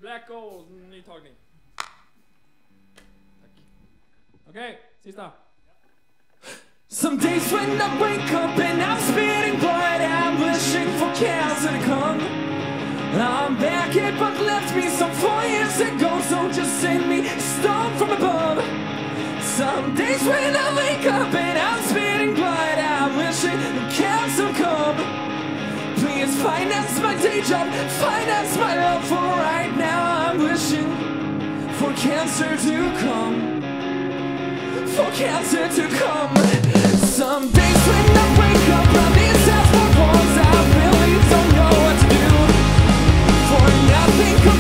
Black Gold, ny tagning. Tack. Okej, sista. Some days when I wake up and I'm spitting blood, I'm wishing for cancer to come. I'm back at what left me some 4 years ago, so just send me a stone from above. Some days when I wake up and I'm spitting blood, I'm wishing for cancer to come. Please finance my day job, finance my love, for right now I'm wishing for cancer to come. For cancer to come. Some days when I wake up on these asphalt walls, I really don't know what to do. For nothing